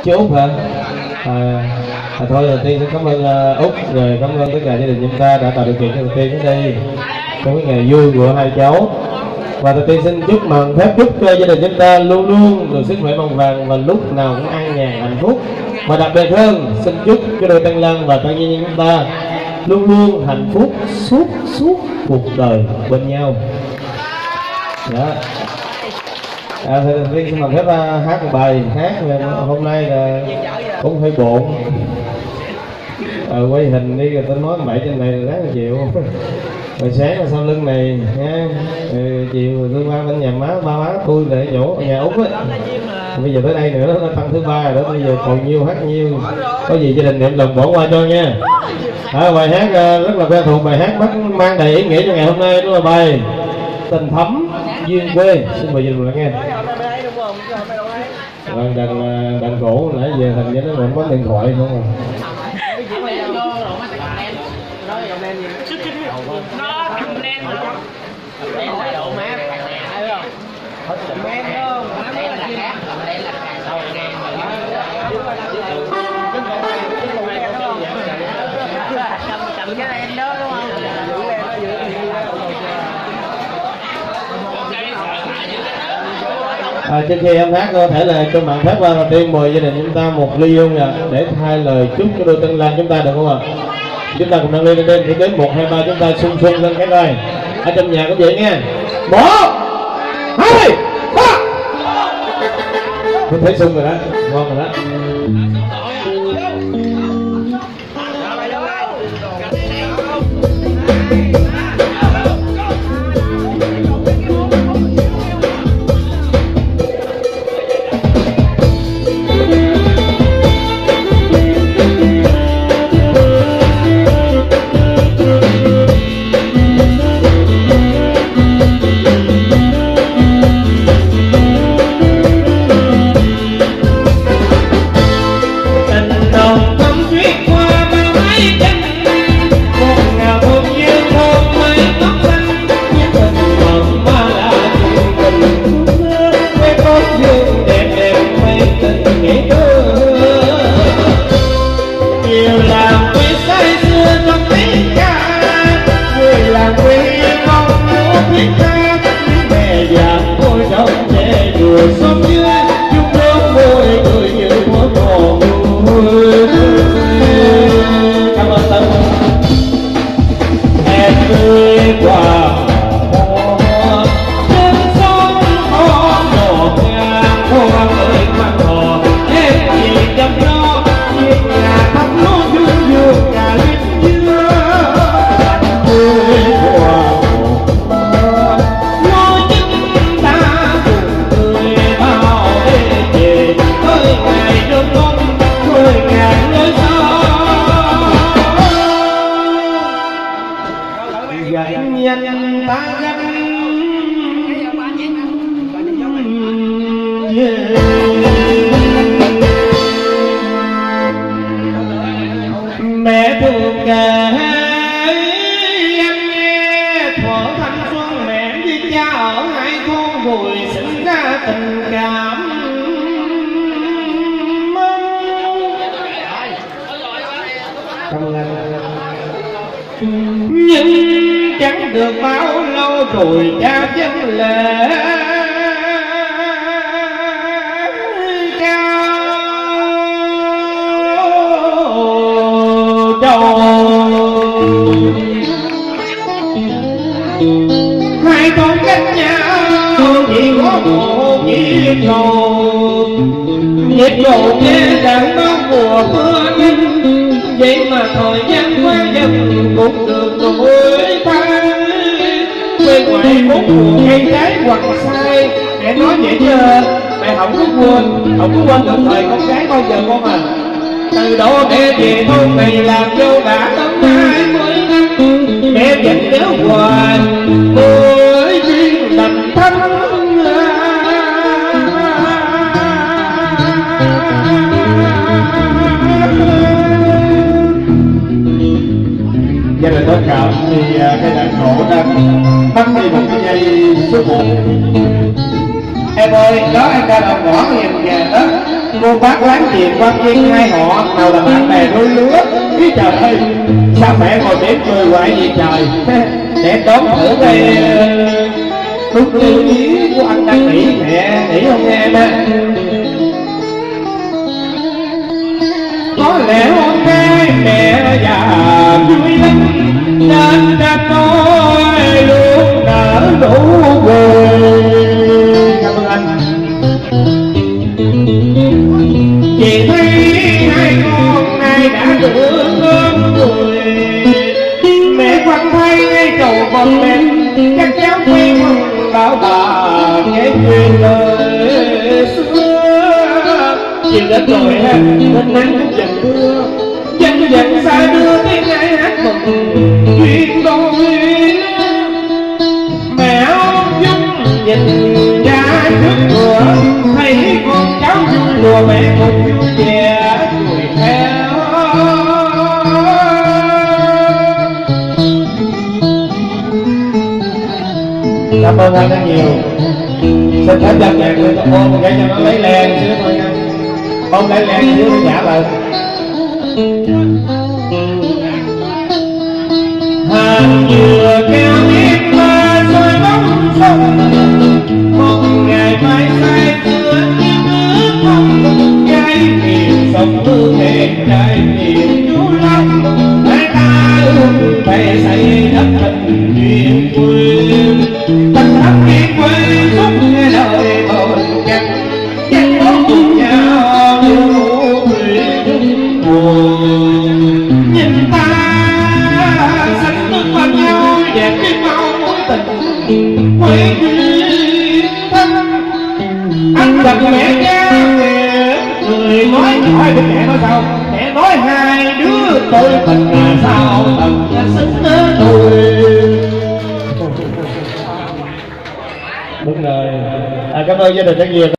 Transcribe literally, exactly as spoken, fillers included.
Chú Út hả? À, à, thôi đầu tiên xin cảm ơn uh, Út, rồi cảm ơn tất cả gia đình chúng ta đã tạo điều kiện cho đầu tiên đến đây trong cái ngày vui của hai cháu. Và đầu tiên xin chúc mừng phép chúc cho gia đình chúng ta luôn luôn được sức khỏe bằng vàng và lúc nào cũng an nhàn hạnh phúc. Và đặc biệt hơn xin chúc cho đôi Tân Lan và Tân Nhiên chúng ta luôn luôn hạnh phúc suốt suốt cuộc đời bên nhau. Đó. À, thì đầu tiên xin mời phép uh, hát một bài hát. Hôm nay là cũng hơi bộn. À, quay hình đi rồi tôi nói bảy trên này là đáng chịu. Rồi sáng là sau lưng này nha. Rồi chiều tôi qua bên nhà má ba má tôi để chỗ nhà Út ấy. Bây giờ tới đây nữa nó tăng thứ ba rồi đó, bây giờ còn nhiêu hát nhiêu. Có gì gia đình niệm lòng bỏ qua cho nha. À, bài hát uh, rất là quen thuộc, bài hát mang đầy ý nghĩa cho ngày hôm nay, đó là bài Tình Thắm Duyên Quê. Xin mời gia đình lắng nghe. Vâng, đàn đàn cổ nãy giờ thành ra nó còn có điện thoại không à. À, trước khi em hát có thể là cho bạn phép qua đầu tiên mời gia đình chúng ta một ly hương nè để thay lời chúc cho đôi Tân Lan chúng ta được không ạ? Chúng ta cùng nâng ly lên đến đến một hai ba chúng ta xung xung lên cái rồi ở trong nhà cũng vậy nha. Một hai ba. Tôi thấy xung rồi đó, ngon rồi đó. Mẹ thường kể anh nghe thuở thanh xuân mẹ với cha ở hai thôn vùi sinh ra tình cảm. Cảm ơn anh. Nhưng chẳng được bao lâu rồi cha dân lệ hai con cách nhau chỉ có một nhịp cầu, nhịp cầu nghe đàn bao mùa mưa đến vậy mà thời gian qua dần cũng được đổi thay. Bên ngoài bốn mùa cây trái hoặc sai, mẹ nói vậy chứ mẹ không có quên, không có quên được thời con gái bao giờ con à. Từ đó mẹ về thôn này làm dâu đã tấm hai mươi năm, mẹ vẫn nhớ hoài mỗi duyên tình thắm. Gia đình tất cả thì cái đàn cổ đang bắt đi một cái dây số một. Em ơi, đó em ra đầu ngõ hiền kìa đó. cô bác láng giềng quan viên hai họ nào là bạn bè đôi lứa. Ý trời ơi, sao mẹ ngồi mỉm cười hoài gì trời. Để đón thử đây đúng tiêu chí của anh đang nghĩ mẹ nghĩ không em á. Có lẽ hôm nay mẹ già vui lắm nên cha tôi luôn nở nụ cười. Cảm ơn anh. Chị thấy hai con nay đã được cơm rồi, mẹ quan thay ngay cầu con lên các cháu quay mong bảo bà nghe chuyện lời xưa. Chiều đến rồi ha, nên nắng dần mưa dần dần xa đưa tiếng ai hát mừng chuyện đôi. Mẹ ôm dung nhìn ra trước cửa thấy con cháu vui lùa, mẹ cùng vui vẻ cười theo. Cảm ơn anh rất nhiều. Xin phép dành nhạc người ta ôm cái cho nó lấy len xíu thôi nha. Ôm lấy len xíu nó trả lời. Hàng dừa keo biết mà rồi bóng sông, một ngày mai say xưa như nước không. Trái miền sông hương hẹn trái miền chú long, hai ta ước thầy xây đất hình duyên quê. Tình thắm đi quê khúc nghe lời bồn canh, dắt đón cùng nhau như nụ cười dung buồn. Nhìn ta xanh nước bên nhau đẹp biết mau mối tình quê duyên thân. Anh gặp mẹ cha mẹ người nói hỏi với mẹ nói sao, mẹ nói hai đứa tôi tình là sao thật là xứng đôi. Đúng rồi. À, cảm ơn gia đình rất nhiều.